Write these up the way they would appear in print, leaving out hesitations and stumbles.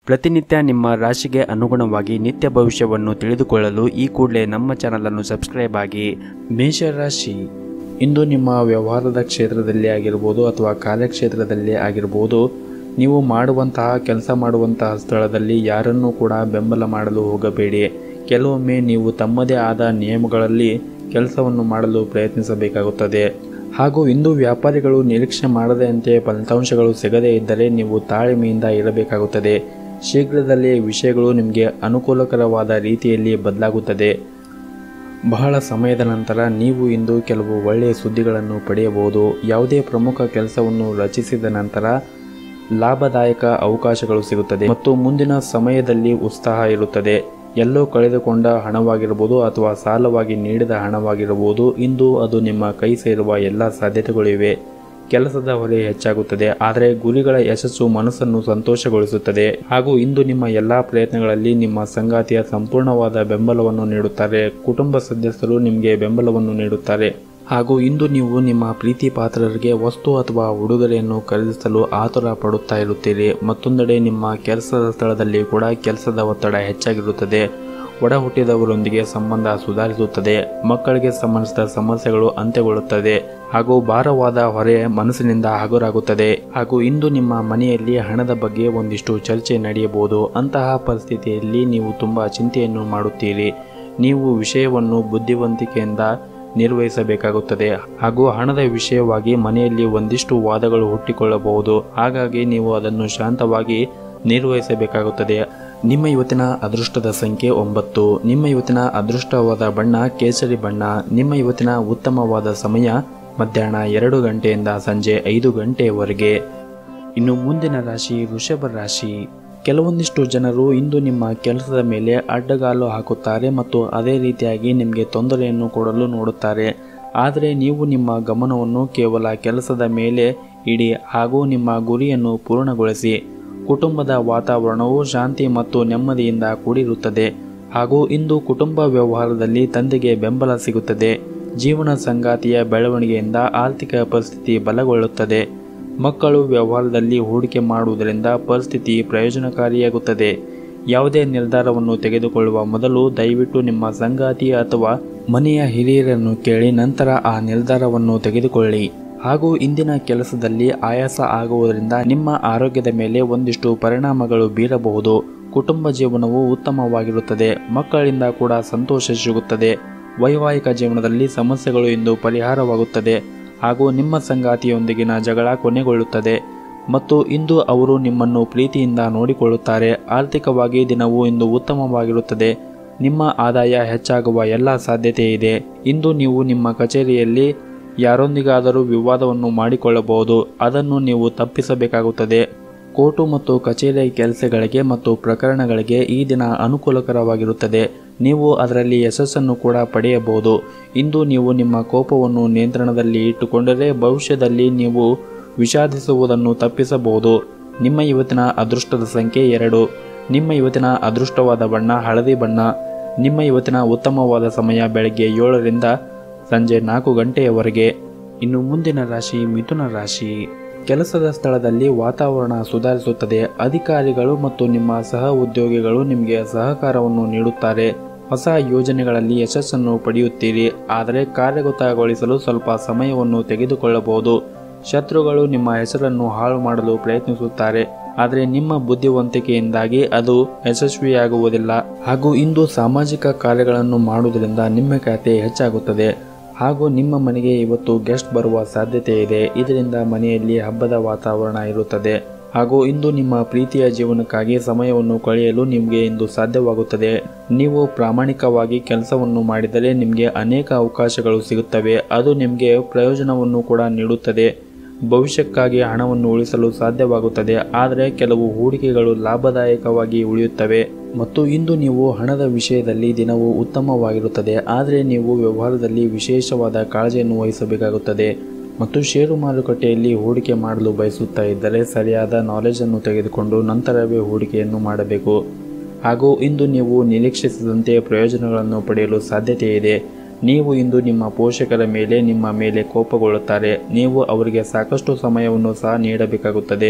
ಪ್ರತಿನಿತ್ಯ ನಿಮ್ಮ ರಾಶಿಗೆ ಅನುಗುಣವಾಗಿ ನಿತ್ಯ ಭವಿಷ್ಯವನ್ನು ತಿಳಿದುಕೊಳ್ಳಲು ಈ ಕೂಡಲೇ ನಮ್ಮ ಚಾನಲನ್ನು ಸಬ್ಸ್ಕ್ರೈಬ್ ಆಗಿ. ಮೇಷರಾಶಿ, ಇಂದು ನಿಮ್ಮ ವ್ಯವಹಾರದ ಕ್ಷೇತ್ರದಲ್ಲಿ ಆಗಿರ್ಬೋದು ಅಥವಾ ಕಾರ್ಯಕ್ಷೇತ್ರದಲ್ಲಿ ಆಗಿರ್ಬೋದು, ನೀವು ಕೆಲಸ ಮಾಡುವಂತಹ ಸ್ಥಳದಲ್ಲಿ ಯಾರನ್ನೂ ಕೂಡ ಬೆಂಬಲ ಮಾಡಲು ಹೋಗಬೇಡಿ. ಕೆಲವೊಮ್ಮೆ ನೀವು ತಮ್ಮದೇ ಆದ ನಿಯಮಗಳಲ್ಲಿ ಕೆಲಸವನ್ನು ಮಾಡಲು ಪ್ರಯತ್ನಿಸಬೇಕಾಗುತ್ತದೆ. ಹಾಗೂ ಇಂದು ವ್ಯಾಪಾರಿಗಳು ನಿರೀಕ್ಷೆ ಮಾಡದಂತೆ ಫಲಿತಾಂಶಗಳು ಸಿಗದೇ ಇದ್ದರೆ ನೀವು ತಾಳ್ಮೆಯಿಂದ ಇರಬೇಕಾಗುತ್ತದೆ. ಶೀಘ್ರದಲ್ಲೇ ವಿಷಯಗಳು ನಿಮಗೆ ಅನುಕೂಲಕರವಾದ ರೀತಿಯಲ್ಲಿ ಬದಲಾಗುತ್ತದೆ. ಬಹಳ ಸಮಯದ ನಂತರ ನೀವು ಇಂದು ಕೆಲವು ಒಳ್ಳೆಯ ಸುದ್ದಿಗಳನ್ನು ಪಡೆಯಬಹುದು. ಯಾವುದೇ ಪ್ರಮುಖ ಕೆಲಸವನ್ನು ರಚಿಸಿದ ನಂತರ ಲಾಭದಾಯಕ ಅವಕಾಶಗಳು ಸಿಗುತ್ತದೆ ಮತ್ತು ಮುಂದಿನ ಸಮಯದಲ್ಲಿ ಉತ್ಸಾಹ ಇರುತ್ತದೆ. ಎಲ್ಲೋ ಕಳೆದುಕೊಂಡ ಹಣವಾಗಿರಬಹುದು ಅಥವಾ ಸಾಲವಾಗಿ ನೀಡಿದ ಹಣವಾಗಿರಬಹುದು, ಇಂದು ಅದು ನಿಮ್ಮ ಕೈ ಸೇರುವ ಎಲ್ಲ ಸಾಧ್ಯತೆಗಳಿವೆ. ಕೆಲಸದ ಹೊರೆ ಹೆಚ್ಚಾಗುತ್ತದೆ, ಆದರೆ ಗುರಿಗಳ ಯಶಸ್ಸು ಮನಸ್ಸನ್ನು ಸಂತೋಷಗೊಳಿಸುತ್ತದೆ. ಹಾಗೂ ಇಂದು ನಿಮ್ಮ ಎಲ್ಲಾ ಪ್ರಯತ್ನಗಳಲ್ಲಿ ನಿಮ್ಮ ಸಂಗಾತಿಯ ಸಂಪೂರ್ಣವಾದ ಬೆಂಬಲವನ್ನು ನೀಡುತ್ತಾರೆ. ಕುಟುಂಬ ಸದಸ್ಯರು ನಿಮಗೆ ಬೆಂಬಲವನ್ನು ನೀಡುತ್ತಾರೆ. ಹಾಗೂ ಇಂದು ನೀವು ನಿಮ್ಮ ಪ್ರೀತಿ ಪಾತ್ರರಿಗೆ ವಸ್ತು ಅಥವಾ ಉಡುಗೊರೆಯನ್ನು ಖರೀದಿಸಲು ಆತುರ ಪಡುತ್ತಾ ಇರುತ್ತೀರಿ. ಮತ್ತೊಂದೆಡೆ ನಿಮ್ಮ ಕೆಲಸದ ಸ್ಥಳದಲ್ಲಿ ಕೂಡ ಕೆಲಸದ ಒತ್ತಡ ಹೆಚ್ಚಾಗಿರುತ್ತದೆ. ಒಡ ಹುಟ್ಟಿದವರೊಂದಿಗೆ ಸಂಬಂಧ ಸುಧಾರಿಸುತ್ತದೆ. ಮಕ್ಕಳಿಗೆ ಸಂಬಂಧಿಸಿದ ಸಮಸ್ಯೆಗಳು ಅಂತ್ಯಗೊಳ್ಳುತ್ತದೆ ಹಾಗೂ ಭಾರವಾದ ಹೊರೆ ಮನಸ್ಸಿನಿಂದ ಹಗುರಾಗುತ್ತದೆ. ಹಾಗೂ ಇಂದು ನಿಮ್ಮ ಮನೆಯಲ್ಲಿ ಹಣದ ಬಗ್ಗೆ ಒಂದಿಷ್ಟು ಚರ್ಚೆ ನಡೆಯಬಹುದು. ಅಂತಹ ಪರಿಸ್ಥಿತಿಯಲ್ಲಿ ನೀವು ತುಂಬಾ ಚಿಂತೆಯನ್ನು ಮಾಡುತ್ತೀರಿ. ನೀವು ವಿಷಯವನ್ನು ಬುದ್ಧಿವಂತಿಕೆಯಿಂದ ನಿರ್ವಹಿಸಬೇಕಾಗುತ್ತದೆ. ಹಾಗೂ ಹಣದ ವಿಷಯವಾಗಿ ಮನೆಯಲ್ಲಿ ಒಂದಿಷ್ಟು ವಾದಗಳು ಹುಟ್ಟಿಕೊಳ್ಳಬಹುದು. ಹಾಗಾಗಿ ನೀವು ಅದನ್ನು ಶಾಂತವಾಗಿ ನಿರ್ವಹಿಸಬೇಕಾಗುತ್ತದೆ. ನಿಮ್ಮ ಇವತ್ತಿನ ಅದೃಷ್ಟದ ಸಂಖ್ಯೆ 9. ನಿಮ್ಮ ಇವತ್ತಿನ ಅದೃಷ್ಟವಾದ ಬಣ್ಣ ಕೇಸರಿ ಬಣ್ಣ. ನಿಮ್ಮ ಇವತ್ತಿನ ಉತ್ತಮವಾದ ಸಮಯ ಮಧ್ಯಾಹ್ನ 2 ಗಂಟೆಯಿಂದ ಸಂಜೆ 5 ಗಂಟೆಯವರೆಗೆ. ಇನ್ನು ಮುಂದಿನ ರಾಶಿ ವೃಷಭ ರಾಶಿ. ಕೆಲವೊಂದಿಷ್ಟು ಜನರು ಇಂದು ನಿಮ್ಮ ಕೆಲಸದ ಮೇಲೆ ಅಡ್ಡಗಾಲು ಹಾಕುತ್ತಾರೆ ಮತ್ತು ಅದೇ ರೀತಿಯಾಗಿ ನಿಮಗೆ ತೊಂದರೆಯನ್ನು ಕೊಡಲು ನೋಡುತ್ತಾರೆ. ಆದರೆ ನೀವು ನಿಮ್ಮ ಗಮನವನ್ನು ಕೇವಲ ಕೆಲಸದ ಮೇಲೆ ಇಡಿ ಹಾಗೂ ನಿಮ್ಮ ಗುರಿಯನ್ನು ಪೂರ್ಣಗೊಳಿಸಿ. ಕುಟುಂಬದ ವಾತಾವರಣವು ಶಾಂತಿ ಮತ್ತು ನೆಮ್ಮದಿಯಿಂದ ಕೂಡಿರುತ್ತದೆ. ಹಾಗೂ ಇಂದು ಕುಟುಂಬ ವ್ಯವಹಾರದಲ್ಲಿ ತಂದೆಗೆ ಬೆಂಬಲ ಸಿಗುತ್ತದೆ. ಜೀವನ ಸಂಗಾತಿಯ ಬೆಳವಣಿಗೆಯಿಂದ ಆರ್ಥಿಕ ಪರಿಸ್ಥಿತಿ ಬಲಗೊಳ್ಳುತ್ತದೆ. ಮಕ್ಕಳು ವ್ಯವಹಾರದಲ್ಲಿ ಹೂಡಿಕೆ ಮಾಡುವುದರಿಂದ ಪರಿಸ್ಥಿತಿ ಪ್ರಯೋಜನಕಾರಿಯಾಗುತ್ತದೆ. ಯಾವುದೇ ನಿರ್ಧಾರವನ್ನು ತೆಗೆದುಕೊಳ್ಳುವ ಮೊದಲು ದಯವಿಟ್ಟು ನಿಮ್ಮ ಸಂಗಾತಿ ಅಥವಾ ಮನೆಯ ಹಿರಿಯರನ್ನು ಕೇಳಿ ನಂತರ ಆ ನಿರ್ಧಾರವನ್ನು ತೆಗೆದುಕೊಳ್ಳಿ. ಹಾಗೂ ಇಂದಿನ ಕೆಲಸದಲ್ಲಿ ಆಯಾಸ ಆಗುವುದರಿಂದ ನಿಮ್ಮ ಆರೋಗ್ಯದ ಮೇಲೆ ಒಂದಿಷ್ಟು ಪರಿಣಾಮಗಳು ಬೀರಬಹುದು. ಕುಟುಂಬ ಜೀವನವು ಉತ್ತಮವಾಗಿರುತ್ತದೆ. ಮಕ್ಕಳಿಂದ ಕೂಡ ಸಂತೋಷ ಸಿಗುತ್ತದೆ. ವೈವಾಹಿಕ ಜೀವನದಲ್ಲಿ ಸಮಸ್ಯೆಗಳು ಇಂದು ಪರಿಹಾರವಾಗುತ್ತದೆ. ಹಾಗೂ ನಿಮ್ಮ ಸಂಗಾತಿಯೊಂದಿಗಿನ ಜಗಳ ಕೊನೆಗೊಳ್ಳುತ್ತದೆ ಮತ್ತು ಇಂದು ಅವರು ನಿಮ್ಮನ್ನು ಪ್ರೀತಿಯಿಂದ ನೋಡಿಕೊಳ್ಳುತ್ತಾರೆ. ಆರ್ಥಿಕವಾಗಿ ದಿನವೂ ಇಂದು ಉತ್ತಮವಾಗಿರುತ್ತದೆ. ನಿಮ್ಮ ಆದಾಯ ಹೆಚ್ಚಾಗುವ ಎಲ್ಲ ಸಾಧ್ಯತೆ ಇದೆ. ಇಂದು ನೀವು ನಿಮ್ಮ ಕಚೇರಿಯಲ್ಲಿ ಯಾರೊಂದಿಗಾದರೂ ವಿವಾದವನ್ನು ಮಾಡಿಕೊಳ್ಳಬಹುದು. ಅದನ್ನು ನೀವು ತಪ್ಪಿಸಬೇಕಾಗುತ್ತದೆ. ಕೋರ್ಟು ಮತ್ತು ಕಚೇರಿಯ ಕೆಲಸಗಳಿಗೆ ಮತ್ತು ಪ್ರಕರಣಗಳಿಗೆ ಈ ದಿನ ಅನುಕೂಲಕರವಾಗಿರುತ್ತದೆ. ನೀವು ಅದರಲ್ಲಿ ಯಶಸ್ಸನ್ನು ಕೂಡ ಪಡೆಯಬಹುದು. ಇಂದು ನೀವು ನಿಮ್ಮ ಕೋಪವನ್ನು ನಿಯಂತ್ರಣದಲ್ಲಿ ಇಟ್ಟುಕೊಂಡರೆ ಭವಿಷ್ಯದಲ್ಲಿ ನೀವು ವಿಷಾದಿಸುವುದನ್ನು ತಪ್ಪಿಸಬಹುದು. ನಿಮ್ಮ ಇವತ್ತಿನ ಅದೃಷ್ಟದ ಸಂಖ್ಯೆ 2. ನಿಮ್ಮ ಇವತ್ತಿನ ಅದೃಷ್ಟವಾದ ಬಣ್ಣ ಹಳದಿ ಬಣ್ಣ. ನಿಮ್ಮ ಇವತ್ತಿನ ಉತ್ತಮವಾದ ಸಮಯ ಬೆಳಗ್ಗೆ 7 ರಿಂದ ಸಂಜೆ 4 ಗಂಟೆಯವರೆಗೆ. ಇನ್ನು ಮುಂದಿನ ರಾಶಿ ಮಿಥುನ ರಾಶಿ. ಕೆಲಸದ ಸ್ಥಳದಲ್ಲಿ ವಾತಾವರಣ ಸುಧಾರಿಸುತ್ತದೆ. ಅಧಿಕಾರಿಗಳು ಮತ್ತು ನಿಮ್ಮ ಸಹ ಉದ್ಯೋಗಿಗಳು ನಿಮಗೆ ಸಹಕಾರವನ್ನು ನೀಡುತ್ತಾರೆ. ಹೊಸ ಯೋಜನೆಗಳಲ್ಲಿ ಯಶಸ್ಸನ್ನು ಪಡೆಯುತ್ತೀರಿ. ಆದರೆ ಕಾರ್ಯಗತಗೊಳಿಸಲು ಸ್ವಲ್ಪ ಸಮಯವನ್ನು ತೆಗೆದುಕೊಳ್ಳಬಹುದು. ಶತ್ರುಗಳು ನಿಮ್ಮ ಹೆಸರನ್ನು ಹಾಳು ಮಾಡಲು ಪ್ರಯತ್ನಿಸುತ್ತಾರೆ, ಆದರೆ ನಿಮ್ಮ ಬುದ್ಧಿವಂತಿಕೆಯಿಂದಾಗಿ ಅದು ಯಶಸ್ವಿಯಾಗುವುದಿಲ್ಲ. ಹಾಗೂ ಇಂದು ಸಾಮಾಜಿಕ ಕಾರ್ಯಗಳನ್ನು ಮಾಡುವುದರಿಂದ ನಿಮ್ಮ ಖ್ಯಾತಿ ಹೆಚ್ಚಾಗುತ್ತದೆ. ಹಾಗೂ ನಿಮ್ಮ ಮನೆಗೆ ಇವತ್ತು ಗೆಸ್ಟ್ ಬರುವ ಸಾಧ್ಯತೆ ಇದೆ. ಇದರಿಂದ ಮನೆಯಲ್ಲಿ ಹಬ್ಬದ ವಾತಾವರಣ ಇರುತ್ತದೆ. ಹಾಗೂ ಇಂದು ನಿಮ್ಮ ಪ್ರೀತಿಯ ಜೀವನಕ್ಕಾಗಿ ಸಮಯವನ್ನು ಕಳೆಯಲು ನಿಮಗೆ ಇಂದು ಸಾಧ್ಯವಾಗುತ್ತದೆ. ನೀವು ಪ್ರಾಮಾಣಿಕವಾಗಿ ಕೆಲಸವನ್ನು ಮಾಡಿದರೆ ನಿಮಗೆ ಅನೇಕ ಅವಕಾಶಗಳು ಸಿಗುತ್ತವೆ. ಅದು ನಿಮಗೆ ಪ್ರಯೋಜನವನ್ನು ಕೂಡ ನೀಡುತ್ತದೆ. ಭವಿಷ್ಯಕ್ಕಾಗಿ ಹಣವನ್ನು ಉಳಿಸಲು ಸಾಧ್ಯವಾಗುತ್ತದೆ. ಆದರೆ ಕೆಲವು ಹೂಡಿಕೆಗಳು ಲಾಭದಾಯಕವಾಗಿ ಉಳಿಯುತ್ತವೆ. ಮತ್ತು ಇಂದು ನೀವು ಹಣದ ವಿಷಯದಲ್ಲಿ ದಿನವೂ ಉತ್ತಮವಾಗಿರುತ್ತದೆ. ಆದರೆ ನೀವು ವ್ಯವಹಾರದಲ್ಲಿ ವಿಶೇಷವಾದ ಕಾಳಜಿಯನ್ನು ವಹಿಸಬೇಕಾಗುತ್ತದೆ. ಮತ್ತು ಷೇರು ಮಾರುಕಟ್ಟೆಯಲ್ಲಿ ಹೂಡಿಕೆ ಮಾಡಲು ಬಯಸುತ್ತಾ ಇದ್ದರೆ ಸರಿಯಾದ ನಾಲೆಜನ್ನು ತೆಗೆದುಕೊಂಡು ನಂತರವೇ ಹೂಡಿಕೆಯನ್ನು ಮಾಡಬೇಕು. ಹಾಗೂ ಇಂದು ನೀವು ನಿರೀಕ್ಷಿಸಿದಂತೆ ಪ್ರಯೋಜನಗಳನ್ನು ಪಡೆಯಲು ಸಾಧ್ಯತೆ ಇದೆ. ನೀವು ಇಂದು ನಿಮ್ಮ ಪೋಷಕರ ನಿಮ್ಮ ಮೇಲೆ ಕೋಪಗೊಳ್ಳುತ್ತಾರೆ. ನೀವು ಅವರಿಗೆ ಸಾಕಷ್ಟು ಸಮಯವನ್ನು ಸಹ ನೀಡಬೇಕಾಗುತ್ತದೆ.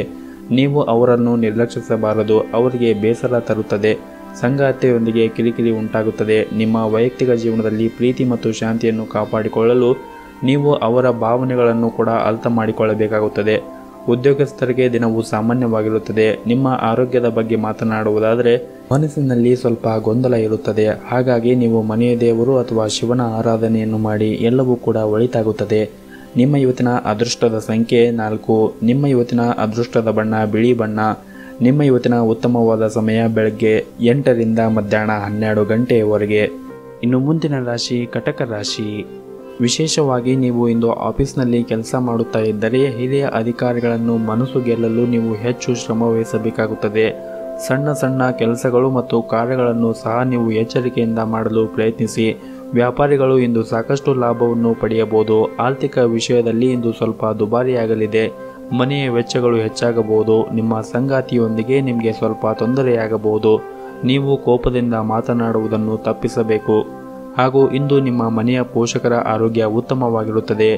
ನೀವು ಅವರನ್ನು ನಿರ್ಲಕ್ಷಿಸಬಾರದು, ಅವರಿಗೆ ಬೇಸರ ತರುತ್ತದೆ. ಸಂಗಾತಿಯೊಂದಿಗೆ ಕಿರಿಕಿರಿ ಉಂಟಾಗುತ್ತದೆ. ನಿಮ್ಮ ವೈಯಕ್ತಿಕ ಜೀವನದಲ್ಲಿ ಪ್ರೀತಿ ಮತ್ತು ಶಾಂತಿಯನ್ನು ಕಾಪಾಡಿಕೊಳ್ಳಲು ನೀವು ಅವರ ಭಾವನೆಗಳನ್ನು ಕೂಡ ಅರ್ಥ ಮಾಡಿಕೊಳ್ಳಬೇಕಾಗುತ್ತದೆ. ಉದ್ಯೋಗಸ್ಥರಿಗೆ ದಿನವೂ ಸಾಮಾನ್ಯವಾಗಿರುತ್ತದೆ. ನಿಮ್ಮ ಆರೋಗ್ಯದ ಬಗ್ಗೆ ಮಾತನಾಡುವುದಾದರೆ ಮನಸ್ಸಿನಲ್ಲಿ ಸ್ವಲ್ಪ ಗೊಂದಲ ಇರುತ್ತದೆ. ಹಾಗಾಗಿ ನೀವು ಮನೆಯ ದೇವರು ಅಥವಾ ಶಿವನ ಆರಾಧನೆಯನ್ನು ಮಾಡಿ ಎಲ್ಲವೂ ಕೂಡ ಒಳಿತಾಗುತ್ತದೆ. ನಿಮ್ಮ ಇವತ್ತಿನ ಅದೃಷ್ಟದ ಸಂಖ್ಯೆ 4. ನಿಮ್ಮ ಇವತ್ತಿನ ಅದೃಷ್ಟದ ಬಣ್ಣ ಬಿಳಿ ಬಣ್ಣ. ನಿಮ್ಮ ಇವತ್ತಿನ ಉತ್ತಮವಾದ ಸಮಯ ಬೆಳಗ್ಗೆ 8ರಿಂದ ಮಧ್ಯಾಹ್ನ 12 ಗಂಟೆಯವರೆಗೆ. ಇನ್ನು ಮುಂದಿನ ರಾಶಿ ಕಟಕ ರಾಶಿ. ವಿಶೇಷವಾಗಿ ನೀವು ಇಂದು ಆಫೀಸ್ನಲ್ಲಿ ಕೆಲಸ ಮಾಡುತ್ತಾ ಇದ್ದರೆ ಹಿರಿಯ ಅಧಿಕಾರಿಗಳನ್ನು ಮನಸ್ಸು ಗೆಲ್ಲಲು ನೀವು ಹೆಚ್ಚು ಶ್ರಮ ವಹಿಸಬೇಕಾಗುತ್ತದೆ. ಸಣ್ಣ ಸಣ್ಣ ಕೆಲಸಗಳು ಮತ್ತು ಕಾರ್ಯಗಳನ್ನು ಸಹ ನೀವು ಎಚ್ಚರಿಕೆಯಿಂದ ಮಾಡಲು ಪ್ರಯತ್ನಿಸಿ. ವ್ಯಾಪಾರಿಗಳು ಇಂದು ಸಾಕಷ್ಟು ಲಾಭವನ್ನು ಪಡೆಯಬಹುದು. ಆರ್ಥಿಕ ವಿಷಯದಲ್ಲಿ ಇಂದು ಸ್ವಲ್ಪ ದುಬಾರಿಯಾಗಲಿದೆ. ಮನೆಯ ವೆಚ್ಚಗಳು ಹೆಚ್ಚಾಗಬಹುದು. ನಿಮ್ಮ ಸಂಗಾತಿಯೊಂದಿಗೆ ನಿಮಗೆ ಸ್ವಲ್ಪ ತೊಂದರೆಯಾಗಬಹುದು. ನೀವು ಕೋಪದಿಂದ ಮಾತನಾಡುವುದನ್ನು ತಪ್ಪಿಸಬೇಕು. ಹಾಗೂ ಇಂದು ನಿಮ್ಮ ಮನೆಯ ಪೋಷಕರ ಆರೋಗ್ಯ ಉತ್ತಮವಾಗಿರುತ್ತದೆ.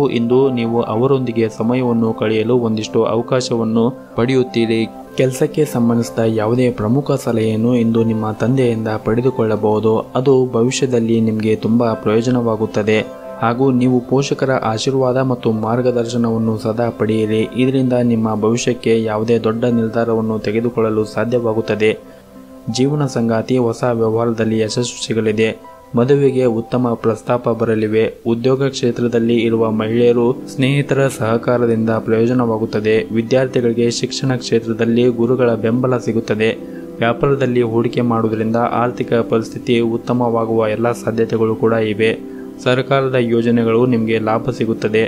ನೀವು ಅವರೊಂದಿಗೆ ಸಮಯವನ್ನು ಕಳೆಯಲು ಒಂದಿಷ್ಟು ಅವಕಾಶವನ್ನು ಪಡೆಯುತ್ತೀರಿ. ಕೆಲಸಕ್ಕೆ ಸಂಬಂಧಿಸಿದ ಯಾವುದೇ ಪ್ರಮುಖ ಸಲಹೆಯನ್ನು ಇಂದು ನಿಮ್ಮ ತಂದೆಯಿಂದ ಪಡೆದುಕೊಳ್ಳಬಹುದು. ಅದು ಭವಿಷ್ಯದಲ್ಲಿ ನಿಮಗೆ ತುಂಬ ಪ್ರಯೋಜನವಾಗುತ್ತದೆ. ಹಾಗೂ ನೀವು ಪೋಷಕರ ಆಶೀರ್ವಾದ ಮತ್ತು ಮಾರ್ಗದರ್ಶನವನ್ನು ಸದಾ ಪಡೆಯಿರಿ. ಇದರಿಂದ ನಿಮ್ಮ ಭವಿಷ್ಯಕ್ಕೆ ಯಾವುದೇ ದೊಡ್ಡ ನಿರ್ಧಾರವನ್ನು ತೆಗೆದುಕೊಳ್ಳಲು ಸಾಧ್ಯವಾಗುತ್ತದೆ. ಜೀವನ ಸಂಗಾತಿ ಹೊಸ ವ್ಯವಹಾರದಲ್ಲಿ ಯಶಸ್ಸು ಸಿಗಲಿದೆ. ಮದುವೆಗೆ ಉತ್ತಮ ಪ್ರಸ್ತಾಪ ಬರಲಿವೆ. ಉದ್ಯೋಗ ಕ್ಷೇತ್ರದಲ್ಲಿ ಇರುವ ಮಹಿಳೆಯರು ಸ್ನೇಹಿತರ ಸಹಕಾರದಿಂದ ಪ್ರಯೋಜನವಾಗುತ್ತದೆ. ವಿದ್ಯಾರ್ಥಿಗಳಿಗೆ ಶಿಕ್ಷಣ ಕ್ಷೇತ್ರದಲ್ಲಿ ಗುರುಗಳ ಬೆಂಬಲ ಸಿಗುತ್ತದೆ. ವ್ಯಾಪಾರದಲ್ಲಿ ಹೂಡಿಕೆ ಮಾಡುವುದರಿಂದ ಆರ್ಥಿಕ ಪರಿಸ್ಥಿತಿ ಉತ್ತಮವಾಗುವ ಎಲ್ಲ ಸಾಧ್ಯತೆಗಳು ಕೂಡ ಇವೆ. ಸರ್ಕಾರದ ಯೋಜನೆಗಳು ನಿಮಗೆ ಲಾಭ ಸಿಗುತ್ತದೆ.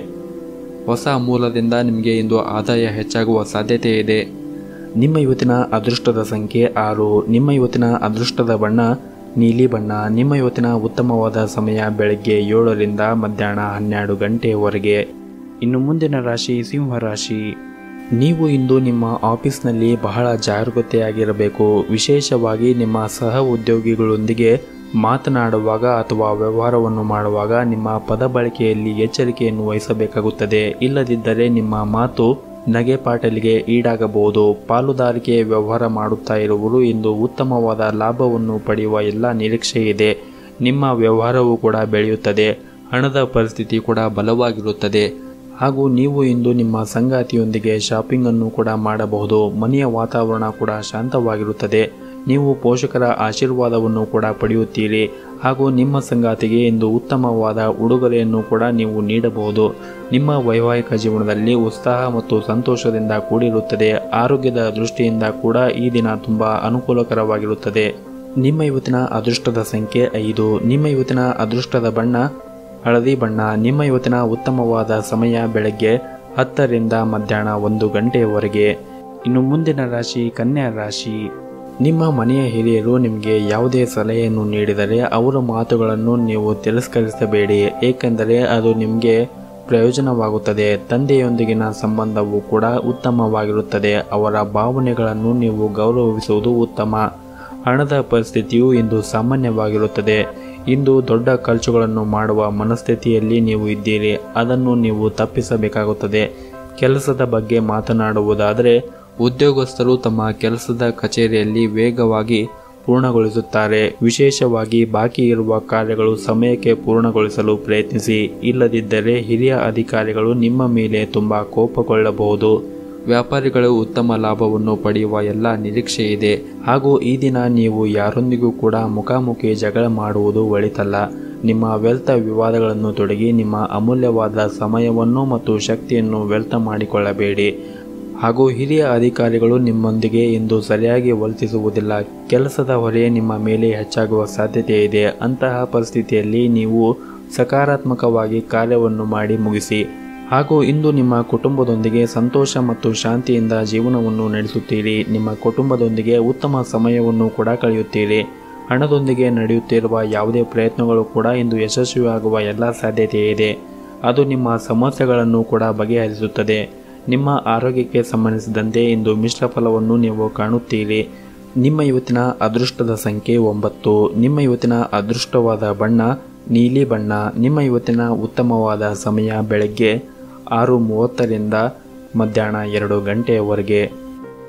ಹೊಸ ಮೂಲದಿಂದ ನಿಮಗೆ ಇಂದು ಆದಾಯ ಹೆಚ್ಚಾಗುವ ಸಾಧ್ಯತೆ ಇದೆ. ನಿಮ್ಮ ಇವತ್ತಿನ ಅದೃಷ್ಟದ ಸಂಖ್ಯೆ 6. ನಿಮ್ಮ ಇವತ್ತಿನ ಅದೃಷ್ಟದ ಬಣ್ಣ ನೀಲಿ ಬಣ್ಣ. ನಿಮ್ಮ ಇವತ್ತಿನ ಉತ್ತಮವಾದ ಸಮಯ ಬೆಳಗ್ಗೆ 7ರಿಂದ ಮಧ್ಯಾಹ್ನ 12 ಗಂಟೆಯವರೆಗೆ. ಇನ್ನು ಮುಂದಿನ ರಾಶಿ ಸಿಂಹ ರಾಶಿ. ನೀವು ಇಂದು ನಿಮ್ಮ ಆಫೀಸ್ನಲ್ಲಿ ಬಹಳ ಜಾಗರೂಕತೆಯಾಗಿರಬೇಕು. ವಿಶೇಷವಾಗಿ ನಿಮ್ಮ ಸಹ ಉದ್ಯೋಗಿಗಳೊಂದಿಗೆ ಮಾತನಾಡುವಾಗ ಅಥವಾ ವ್ಯವಹಾರವನ್ನು ಮಾಡುವಾಗ ನಿಮ್ಮ ಪದ ಬಳಕೆಯಲ್ಲಿ ಎಚ್ಚರಿಕೆಯನ್ನು ವಹಿಸಬೇಕಾಗುತ್ತದೆ. ಇಲ್ಲದಿದ್ದರೆ ನಿಮ್ಮ ಮಾತು ನಗೆಪಾಟಲಿಗೆ ಈಡಾಗಬಹುದು. ಪಾಲುದಾರಿಕೆ ವ್ಯವಹಾರ ಮಾಡುತ್ತಾ ಇರುವವರು ಇಂದು ಉತ್ತಮವಾದ ಲಾಭವನ್ನು ಪಡೆಯುವ ಎಲ್ಲ ನಿರೀಕ್ಷೆ ಇದೆ. ನಿಮ್ಮ ವ್ಯವಹಾರವೂ ಕೂಡ ಬೆಳೆಯುತ್ತದೆ. ಹಣದ ಪರಿಸ್ಥಿತಿ ಕೂಡ ಬಲವಾಗಿರುತ್ತದೆ. ಹಾಗೂ ನೀವು ಇಂದು ನಿಮ್ಮ ಸಂಗಾತಿಯೊಂದಿಗೆ ಶಾಪಿಂಗ್ ಅನ್ನು ಕೂಡ ಮಾಡಬಹುದು. ಮನೆಯ ವಾತಾವರಣ ಕೂಡ ಶಾಂತವಾಗಿರುತ್ತದೆ. ನೀವು ಪೋಷಕರ ಆಶೀರ್ವಾದವನ್ನು ಕೂಡ ಪಡೆಯುತ್ತೀರಿ. ಹಾಗೂ ನಿಮ್ಮ ಸಂಗಾತಿಗೆ ಇಂದು ಉತ್ತಮವಾದ ಉಡುಗೊರೆಯನ್ನು ಕೂಡ ನೀವು ನೀಡಬಹುದು. ನಿಮ್ಮ ವೈವಾಹಿಕ ಜೀವನದಲ್ಲಿ ಉತ್ಸಾಹ ಮತ್ತು ಸಂತೋಷದಿಂದ ಕೂಡಿರುತ್ತದೆ. ಆರೋಗ್ಯದ ದೃಷ್ಟಿಯಿಂದ ಕೂಡ ಈ ದಿನ ತುಂಬ ಅನುಕೂಲಕರವಾಗಿರುತ್ತದೆ. ನಿಮ್ಮ ಇವತ್ತಿನ ಅದೃಷ್ಟದ ಸಂಖ್ಯೆ 5. ನಿಮ್ಮ ಇವತ್ತಿನ ಅದೃಷ್ಟದ ಬಣ್ಣ ಹಳದಿ ಬಣ್ಣ. ನಿಮ್ಮ ಇವತ್ತಿನ ಉತ್ತಮವಾದ ಸಮಯ ಬೆಳಗ್ಗೆ 10ರಿಂದ ಮಧ್ಯಾಹ್ನ 1 ಗಂಟೆಯವರೆಗೆ. ಇನ್ನು ಮುಂದಿನ ರಾಶಿ ಕನ್ಯಾ ರಾಶಿ. ನಿಮ್ಮ ಮನೆಯ ಹಿರಿಯರು ನಿಮಗೆ ಯಾವುದೇ ಸಲಹೆಯನ್ನು ನೀಡಿದರೆ ಅವರ ಮಾತುಗಳನ್ನು ನೀವು ತಿರಸ್ಕರಿಸಬೇಡಿ. ಏಕೆಂದರೆ ಅದು ನಿಮಗೆ ಪ್ರಯೋಜನವಾಗುತ್ತದೆ. ತಂದೆಯೊಂದಿಗಿನ ಸಂಬಂಧವೂ ಕೂಡ ಉತ್ತಮವಾಗಿರುತ್ತದೆ. ಅವರ ಭಾವನೆಗಳನ್ನು ನೀವು ಗೌರವಿಸುವುದು ಉತ್ತಮ. ಹಣದ ಪರಿಸ್ಥಿತಿಯು ಇಂದು ಸಾಮಾನ್ಯವಾಗಿರುತ್ತದೆ. ಇಂದು ದೊಡ್ಡ ಖರ್ಚುಗಳನ್ನು ಮಾಡುವ ಮನಸ್ಥಿತಿಯಲ್ಲಿ ನೀವು ಇದ್ದೀರಿ. ಅದನ್ನು ನೀವು ತಪ್ಪಿಸಬೇಕಾಗುತ್ತದೆ. ಕೆಲಸದ ಬಗ್ಗೆ ಮಾತನಾಡುವುದಾದರೆ ಉದ್ಯೋಗಸ್ಥರು ತಮ್ಮ ಕೆಲಸದ ಕಚೇರಿಯಲ್ಲಿ ವೇಗವಾಗಿ ಪೂರ್ಣಗೊಳಿಸುತ್ತಾರೆ. ವಿಶೇಷವಾಗಿ ಬಾಕಿ ಇರುವ ಕಾರ್ಯಗಳು ಸಮಯಕ್ಕೆ ಪೂರ್ಣಗೊಳಿಸಲು ಪ್ರಯತ್ನಿಸಿ. ಇಲ್ಲದಿದ್ದರೆ ಹಿರಿಯ ಅಧಿಕಾರಿಗಳು ನಿಮ್ಮ ಮೇಲೆ ತುಂಬ ಕೋಪಗೊಳ್ಳಬಹುದು. ವ್ಯಾಪಾರಿಗಳು ಉತ್ತಮ ಲಾಭವನ್ನು ಪಡೆಯುವ ಎಲ್ಲ ನಿರೀಕ್ಷೆ ಇದೆ. ಹಾಗೂ ಈ ದಿನ ನೀವು ಯಾರೊಂದಿಗೂ ಕೂಡ ಮುಖಾಮುಖಿ ಜಗಳ ಮಾಡುವುದು ಒಳಿತಲ್ಲ. ನಿಮ್ಮ ವ್ಯರ್ಥ ವಿವಾದಗಳನ್ನು ತೊಡಗಿ ನಿಮ್ಮ ಅಮೂಲ್ಯವಾದ ಸಮಯವನ್ನು ಮತ್ತು ಶಕ್ತಿಯನ್ನು ವ್ಯರ್ಥ ಮಾಡಿಕೊಳ್ಳಬೇಡಿ. ಹಾಗೂ ಹಿರಿಯ ಅಧಿಕಾರಿಗಳು ನಿಮ್ಮೊಂದಿಗೆ ಇಂದು ಸರಿಯಾಗಿ ವರ್ತಿಸುವುದಿಲ್ಲ. ಕೆಲಸದ ಹೊರೆ ನಿಮ್ಮ ಮೇಲೆ ಹೆಚ್ಚಾಗುವ ಸಾಧ್ಯತೆ ಇದೆ. ಅಂತಹ ಪರಿಸ್ಥಿತಿಯಲ್ಲಿ ನೀವು ಸಕಾರಾತ್ಮಕವಾಗಿ ಕಾರ್ಯವನ್ನು ಮಾಡಿ ಮುಗಿಸಿ. ಹಾಗೂ ಇಂದು ನಿಮ್ಮ ಕುಟುಂಬದೊಂದಿಗೆ ಸಂತೋಷ ಮತ್ತು ಶಾಂತಿಯಿಂದ ಜೀವನವನ್ನು ನಡೆಸುತ್ತೀರಿ. ನಿಮ್ಮ ಕುಟುಂಬದೊಂದಿಗೆ ಉತ್ತಮ ಸಮಯವನ್ನು ಕೂಡ ಕಳೆಯುತ್ತೀರಿ. ಹಣದೊಂದಿಗೆ ನಡೆಯುತ್ತಿರುವ ಯಾವುದೇ ಪ್ರಯತ್ನಗಳು ಕೂಡ ಇಂದು ಯಶಸ್ವಿಯಾಗುವ ಎಲ್ಲ ಸಾಧ್ಯತೆ ಇದೆ. ಅದು ನಿಮ್ಮ ಸಮಸ್ಯೆಗಳನ್ನು ಕೂಡ ಬಗೆಹರಿಸುತ್ತದೆ. ನಿಮ್ಮ ಆರೋಗ್ಯಕ್ಕೆ ಸಂಬಂಧಿಸಿದಂತೆ ಇಂದು ಮಿಶ್ರ ಫಲವನ್ನು ನೀವು ಕಾಣುತ್ತೀರಿ. ನಿಮ್ಮ ಇವತ್ತಿನ ಅದೃಷ್ಟದ ಸಂಖ್ಯೆ 9. ನಿಮ್ಮ ಇವತ್ತಿನ ಅದೃಷ್ಟವಾದ ಬಣ್ಣ ನೀಲಿ ಬಣ್ಣ. ನಿಮ್ಮ ಇವತ್ತಿನ ಉತ್ತಮವಾದ ಸಮಯ ಬೆಳಗ್ಗೆ 6:30ರಿಂದ ಮಧ್ಯಾಹ್ನ 2 ಗಂಟೆಯವರೆಗೆ.